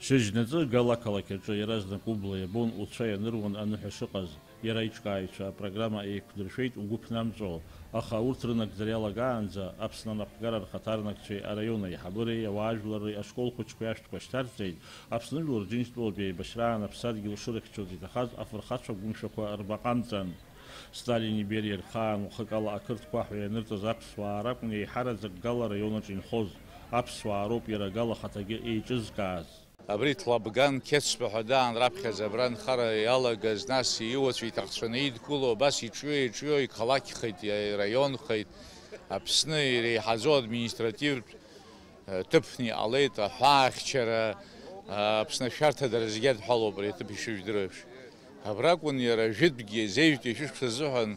Шыжназы галакалакаҿы иаразнак убла иабон уцәа ианыруан аныҳәа шыҟаз. Иара иҿкааҩцәа апрограмма еиқәдыршәеит угәы ԥнамҵәо, аха урҭ рынагӡара иалагаанӡа Аԥсны анапхгара рхаҭарнакцәеи араион аиҳабыреи ауаажәлари ашкол хәыҷқәеи ашәҭқәа шьҭарҵеит, Аԥсны Жәлар Џьынџьтәылатәи еибашьраан аԥсадгьыл шырыхьчоз иҭахаз афырхацәа гәымшәақәа рбаҟамҵан. Сталин Ибериа рхаан уахыкала ақырҭқәа ҳәа ианырҵаз аԥсуаа ракәын еиҳараӡак гала араионаҿ инхоз. Аԥсуаа роуп иара гала ахаҭагьы еиҿызкааз. Абри ҭлабган қьецәба ҳәа даан раԥхьаӡа абра нхара иалагаз, нас иуацәа иҭахцәаны идгыло, абас иҿио иқалақьхеит, ираионхеит, Аԥсны иреиҳаӡоу административтә ҭыԥны иҟалеит, аҳәаахьчара, Аԥсны ашәарҭадара зегьы адҳәалоуп ари аҭыԥ ишыжәдыруа еиԥш. Абра акәын иара жәытәгьы зеижәтәи шәышықәса азыҳәан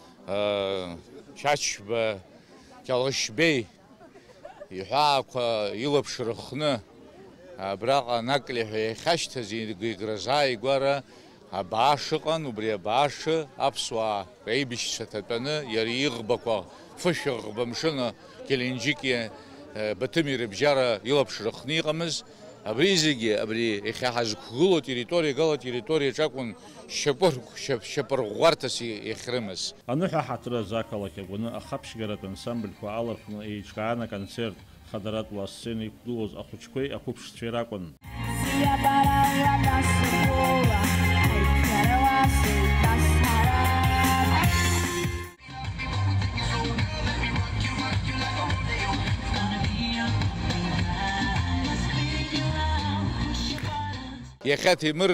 Чачба, Кьалышьбеи иҳәаақәа илаԥш рыхны абраҟа наклеҳәа иахьашьҭаз игразааигәара абаа шыҟан, убри абаа шы аԥсуаа реибашьцәа ҭатәаны иара иӷбақәа фышәыӷба мшына Геленџики, Баҭыми рыбжьара илаԥш рыхны иҟамыз, абри зегьы абри иахьаҳазқәгылоу териториа гала териториаҿ акәын шьапырӷәӷәарҭас иахьрымаз. Аныҳәа ҳаҭраз ақалақь агәаны ахаԥшьгаратә ансамбльқәа алархны еиҿкаан аконцерт хадаратла асцена иқәгылоз ахәыҷқәеи ақәыԥшцәеи ракәын. Иахьа Ҭемыр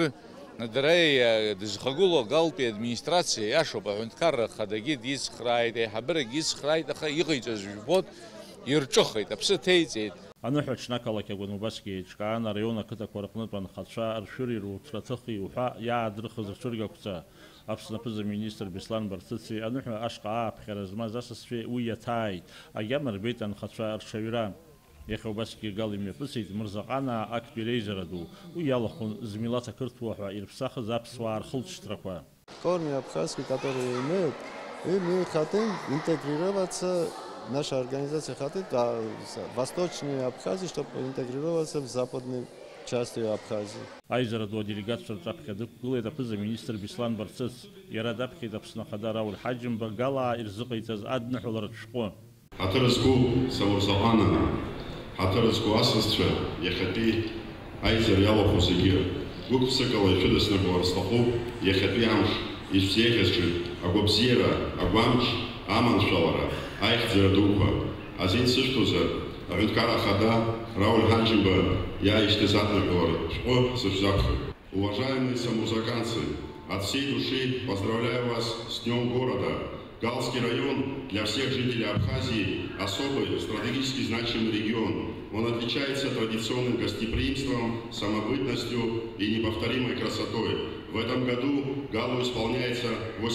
Надареи дызхагылоу агалтәи администрациа иашоуп, аҳәынҭқарра ахадагьы дицхрааит, аиҳабырагьы дицхрааит, аха иҟаиҵаз жәбоит, ирҿыхеит, аԥсы ҭеиҵеит. Аныҳәа аҽнакалақь агәаны убасгьы еиҿкаан араион ақыҭақәа рҟнытә анхацәа ршәыри руҭраҭыхи уҳәа иаадрыхыз рцәыргақәҵа. Аԥсны аԥыза-министр Беслан Барцыци аныҳәа ашҟа ааԥхьара змаз асасцәеи уи иаҭааит, агьама рбеит анхацәа рҽаҩра. Иахьа убасгьы гала имҩаԥысит Мырзаҟанаа актәи реизара ду. Уи иалахәын змилаҭ ақырҭуа ҳәа ирыԥсахыз аԥсуаа рхылҵшьҭрақәа. Корни абхазские, которые имеют, и мы хотим интегрироваться, наша организация хотит, Восточной Абхазии, чтобы интегрироваться в западной части Абхазии. Аизара ду аделегациа рҿаԥхьа дықәгылеит аԥыза-министр Беслан Барцыц. Иара даԥхьеит Аԥсны ахада Рауль Ҳаџьымба галаа ирзыҟаиҵаз адныҳәаларатә шәҟәы. Ҳаҭыр зқәу Самырзаҟана, ҳаҭыр зқәу асасцәа иахьатәи аизара иалахәу зегьы гәык-ԥсыкала ишәыдысныҳәалар сҭахуп, иахьатәи амш ишәзеиӷьасшьын агәабзиара, агәамч, аманшәалара, аихьӡара дуқәа. Азин сышәҭозар, аҳәынҭқар ахада Рауль Ҳаџьымба иааишьҭыз адныҳәаларатә шәҟәы сышәзаԥхьоит. Уважаемые самурзаканцы, от всей души поздравляю вас с Днем города. Галский район для всех жителей Абхазии особый, стратегически значимый регион. Он отличается традиционным гостеприимством, самобытностью и неповторимой красотой. В этом году Галу исполняется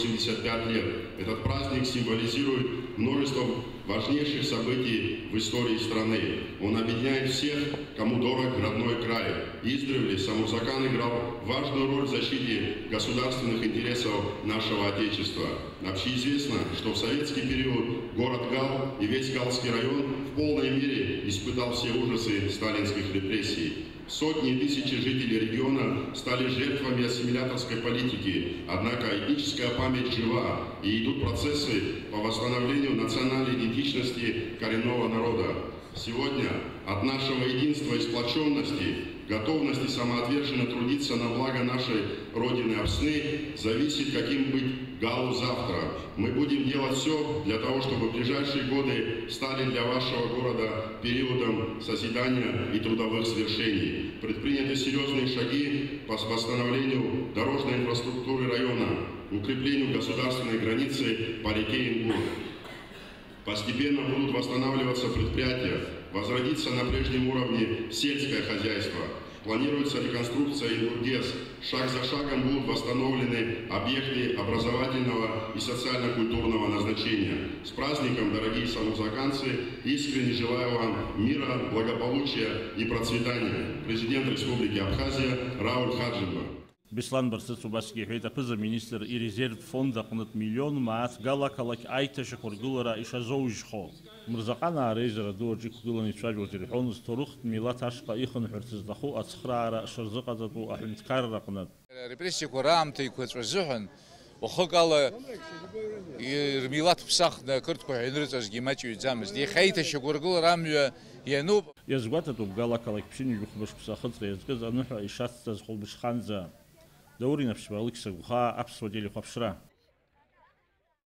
85 лет. Этот праздник символизирует множество важнейших событий в истории страны. Он объединяет всех, кому дорог родной край. Издревле Самурзакан играл важную роль в защите государственных интересов нашего Отечества. Общеизвестно, что в советский период город Гал и весь Галский район в полной мере испытал все ужасы сталинских репрессий. Сотни и тысячи жителей региона стали жертвами ассимиляторской политики, однако этническая память жива, и идут процессы по восстановлению национальной идентичности коренного народа. Сегодня от нашего единства и сплоченности, готовности самоотверженно трудиться на благо нашей Родины Апсны зависит, каким быть Галу завтра. Мы будем делать все для того, чтобы ближайшие годы стали для вашего города периодом созидания и трудовых свершений. Предприняты серьезные шаги по восстановлению дорожной инфраструктуры района, укреплению государственной границы по реке Ингул. Постепенно будут восстанавливаться предприятия, возродиться на прежнем уровне сельское хозяйство. Планируется реконструкция Ингургес. Шаг за шагом будут восстановлены объекты образовательного и социально-культурного назначения. С праздником, дорогие самурзаканцы! Искренне желаю вам мира, благополучия и процветания. Президент Республики Абхазия Рауль Ҳаџьымба. Беслан Барсыц убасгьы иҳәеит аԥыза-министр ирезервтә фонд аҟнытә миллион мааҭ гала-қалақь аиҭашьақәа ргылара ишазоужьхо. Мырзаҟанаа реизара ду аҿы иқәгыланы ицәажәоз ирҳәон зҭоурыхтә милаҭ ашҟа ихынҳәырц зҭаху ацхраара шырзыҟаҵатәу аҳәынҭқарра аҟнытә. Репрессиақәа раамҭа еиқәаҵәа азыҳәан уахык ала рмилаҭ ԥсахны ақырҭқәа ҳәа инрыҵазгьы имаҷыҩӡамызт. Иахьа аиҭашьақәа ргылара амҩа иануп. Иазгәаҭатәуп гала-қалақь ԥшьынҩажәа хәбыҽԥса ахыҵра иазкыз аныҳәа ишацҵаз Хәылбыҽханӡа Даур Инаԥшьба, Алықьса Гәхаа, Аԥсуа телехәаԥшра.